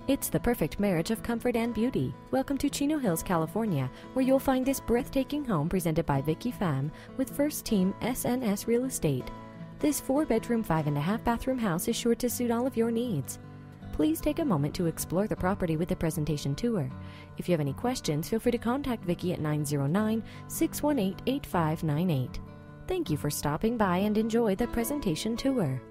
It's the perfect marriage of comfort and beauty. Welcome to Chino Hills, California, where you'll find this breathtaking home presented by Vicky Pham with First Team SNS Real Estate. This 4-bedroom, 5.5-bathroom house is sure to suit all of your needs. Please take a moment to explore the property with a presentation tour. If you have any questions, feel free to contact Vicky at 909-618-8598. Thank you for stopping by and enjoy the presentation tour.